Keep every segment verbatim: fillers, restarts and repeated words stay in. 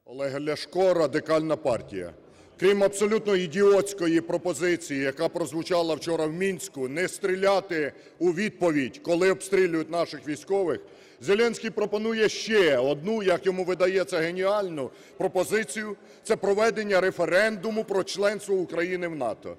Олег Ляшко, Радикальна партія. Крім абсолютно ідіотської пропозиції, яка прозвучала вчора в Мінську, не стріляти у відповідь, коли обстрілюють наших військових, Зеленський пропонує ще одну, як йому видається, геніальну пропозицію – це проведення референдуму про членство України в НАТО.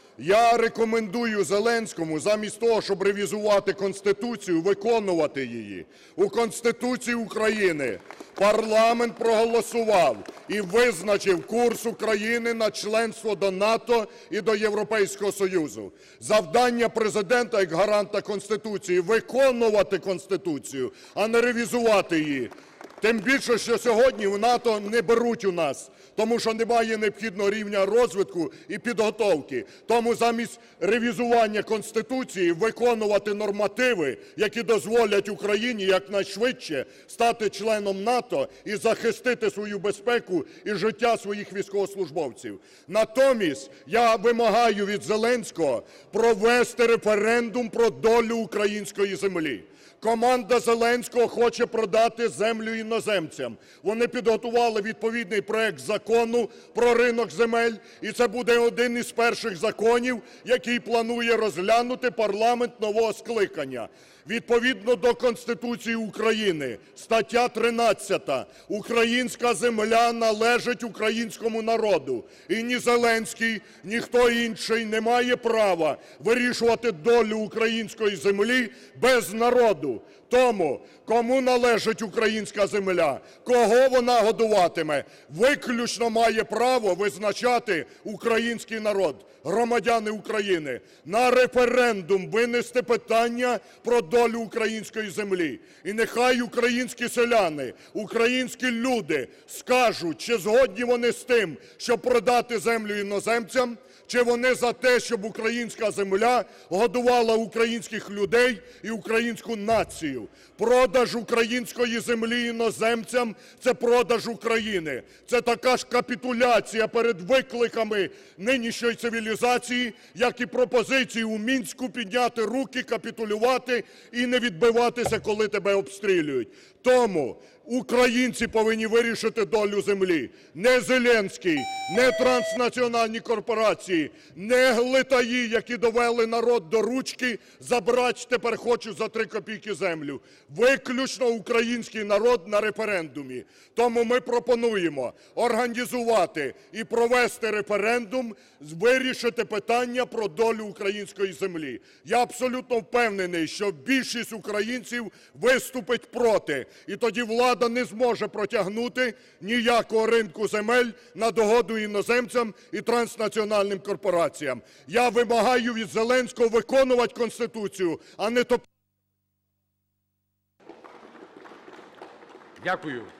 Я рекомендую Зеленському замість того, щоб ревізувати Конституцію, виконувати її. У Конституції України парламент проголосував і визначив курс України на членство до НАТО і до Європейського Союзу. Завдання Президента як гаранта Конституції – виконувати Конституцію, а не ревізувати її. Тим більше, що сьогодні в НАТО не беруть у нас, тому що немає необхідного рівня розвитку і підготовки. Тому замість ревізування Конституції виконувати нормативи, які дозволять Україні якнайшвидше стати членом НАТО і захистити свою безпеку і життя своїх військовослужбовців. Натомість я вимагаю від Зеленського провести референдум про долю української землі. Команда Зеленського хоче продати землю іноземцям. Вони підготували відповідний проект закону про ринок земель, і це буде один із перших законів, який планує розглянути парламент нового скликання. Відповідно до Конституції України, стаття тринадцята, українська земля належить українському народу. І ні Зеленський, ні хто інший не має права вирішувати долю української землі без народу. Тому, кому належить українська земля, кого вона годуватиме, виключно має право визначати український народ, громадяни України. На референдум винести питання про долю української землі. І нехай українські селяни, українські люди скажуть, чи згодні вони з тим, щоб продати землю іноземцям, чи вони за те, щоб українська земля годувала українських людей і українську націю. Продаж української землі іноземцям – це продаж України. Це така ж капітуляція перед викликами нинішньої цивілізації, як і пропозиції у Мінську підняти руки, капітулювати і не відбиватися, коли тебе обстрілюють. Тому українці повинні вирішити долю землі. Не Зеленський, не транснаціональні корпорації, не глитаї, які довели народ до ручки, забрати тепер хочуть за три копійки землю. Виключно український народ на референдумі. Тому ми пропонуємо організувати і провести референдум, вирішити питання про долю української землі. Я абсолютно впевнений, що більшість українців виступить проти. І тоді влада не зможе протягнути ніякого ринку земель на догоду іноземцям і транснаціональним корпораціям. Я вимагаю від Зеленського виконувати Конституцію, а не то... Дякую.